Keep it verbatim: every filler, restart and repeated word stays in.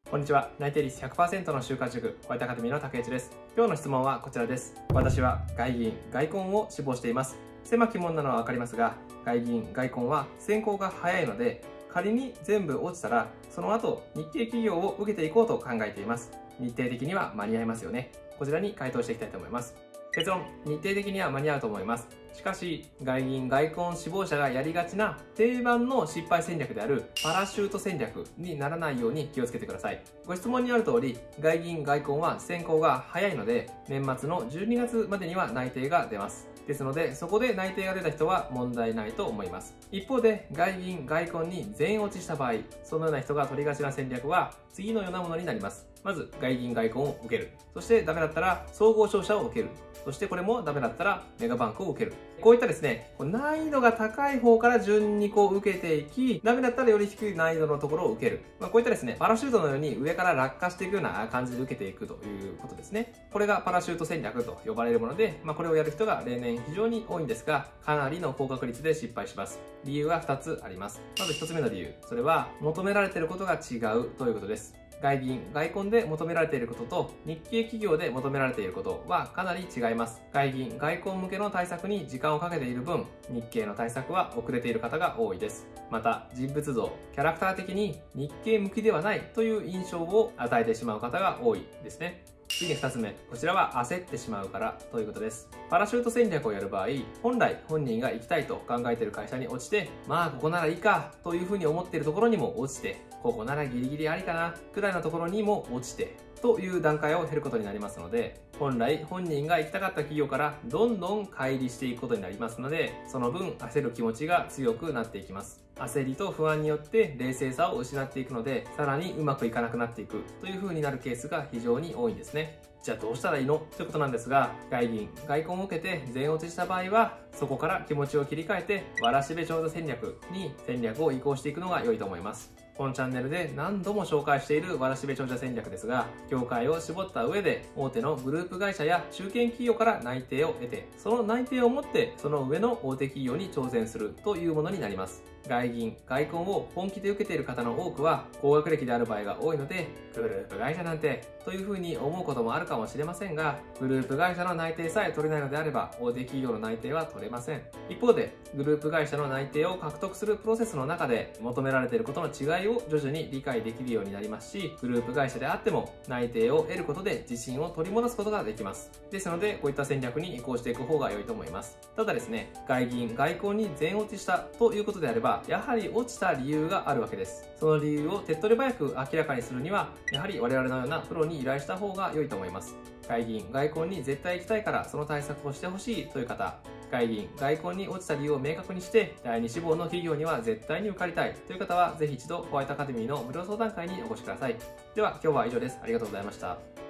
こんにちは。内定率 ひゃくパーセント の就活塾、ホワイトアカデミーの竹内です。今日の質問はこちらです。私は外銀、外婚を志望しています。狭き門なのはわかりますが、外銀、外婚は選考が早いので、仮に全部落ちたら、その後、日系企業を受けていこうと考えています。日程的には間に合いますよね。こちらに回答していきたいと思います。結論、日程的には間に合うと思います。しかし、外銀外婚志望者がやりがちな定番の失敗戦略であるパラシュート戦略にならないように気をつけてください。ご質問にある通り、外銀外婚は選考が早いので、年末のじゅうにがつまでには内定が出ます。ですので、そこで内定が出た人は問題ないと思います。一方で、外銀外婚に全落ちした場合、そのような人が取りがちな戦略は次のようなものになります。まず、外銀外婚を受ける。そしてダメだったら総合商社を受ける。そしてこれもダメだったらメガバンクを受ける。こういったですね、難易度が高い方から順にこう受けていき、ダメだったらより低い難易度のところを受ける。まあ、こういったですね、パラシュートのように上から落下していくような感じで受けていくということですね。これがパラシュート戦略と呼ばれるもので、まあ、これをやる人が例年非常に多いんですが、かなりの高確率で失敗します。理由はふたつあります。まずひとつめの理由。それは求められていることが違うということです。外銀、外婚で求められていることと日系企業で求められていることはかなり違います。外銀、外婚向けの対策に時間をかけている分、日系の対策は遅れている方が多いです。また、人物像、キャラクター的に日系向きではないという印象を与えてしまう方が多いですね。次にふたつめ、こちらは焦ってしまうからということです。パラシュート戦略をやる場合、本来本人が行きたいと考えている会社に落ちて、まあここならいいかというふうに思っているところにも落ちて、ここならギリギリありかなくらいのところにも落ちて、という段階を経ることになりますので、本来本人が行きたかった企業からどんどん乖離していくことになりますので、その分焦る気持ちが強くなっていきます。焦りと不安によって冷静さを失っていくので、さらにうまくいかなくなっていくという風になるケースが非常に多いんですね。じゃあどうしたらいいのということなんですが、外銀、外婚を受けて全落ちした場合は、そこから気持ちを切り替えて、わらしべ長者戦略に戦略を移行していくのが良いと思います。このチャンネルで何度も紹介しているわらしべ長者戦略ですが、業界を絞った上で大手のグループ会社や中堅企業から内定を得て、その内定を持ってその上の大手企業に挑戦するというものになります。外銀、外婚を本気で受けている方の多くは高学歴である場合が多いので、グループ会社なんてというふうに思うこともあるかもしれませんが、グループ会社の内定さえ取れないのであれば大手企業の内定は取れません。一方でグループ会社の内定を獲得するプロセスの中で求められていることの違いを徐々に理解できるようになりますし、グループ会社であっても内定を得ることで自信を取り戻すことができます。ですのでこういった戦略に移行していく方が良いと思います。ただですね、外銀、外婚に全落ちしたということであれば、やはり落ちた理由があるわけです。その理由を手っ取り早く明らかにするには、やはり我々のようなプロに依頼した方が良いと思います。外銀、外婚に絶対行きたいからその対策をしてほしいという方、外銀、外婚に落ちた理由を明確にして、第二志望の企業には絶対に受かりたいという方は、ぜひ一度ホワイトアカデミーの無料相談会にお越しください。では今日は以上です。ありがとうございました。